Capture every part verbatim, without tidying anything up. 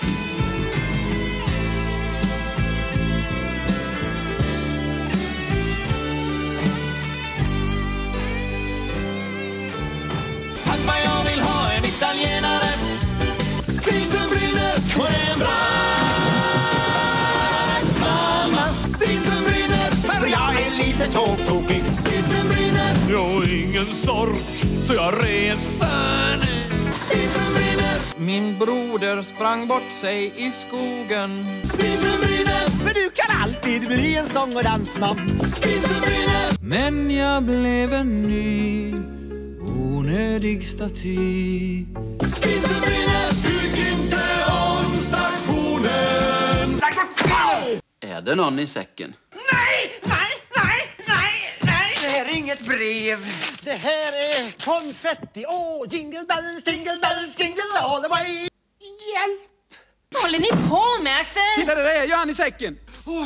Pappa, jag vill ha en italienare. Stil som brinner och det är en bragd. Mamma, stil som brinner, för jag är lite tågtokig. Stil som brinner, jag har ingen sorg, så jag reser nu. Stil som brinner, Min broder sprang bort sig i skogen. stil som brinner, För du kan alltid bli en sång- och dansman. stil som brinner. Men jag blev en ny onödig staty. Stil som brinner, bygg inte om stationen. Är det någon i säcken? Nej, nej, nej, nej, nej. Det här är inget brev. Det här är konfetti. Åh, oh, jingle bells, jingle bells, jingle all the way. Hjälp! Vad håller ni på med, Axel? Titta, det där gör han i säcken.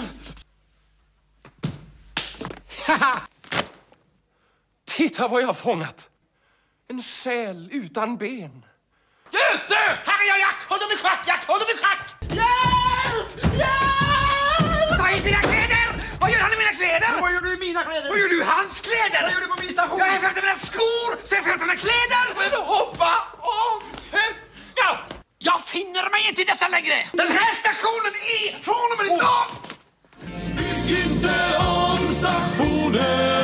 Titta vad jag har fångat. En säl utan ben. Göte! Här är jag, Jack! Håll dem i schack, Jack! Håll dem i schack! Hjälp! Hjälp! Ta hit mina kläder! Vad gör han i mina kläder? Vad gör du i mina kläder? Vad gör du i hans kläder? Vad gör du på min station? Jag är efter mina skor, så jag är efter mina kläder! Men hoppa om! Ja! Jag finner mig inte i detta längre! Den här stationen är från och med idag! Bygg inte om stationen.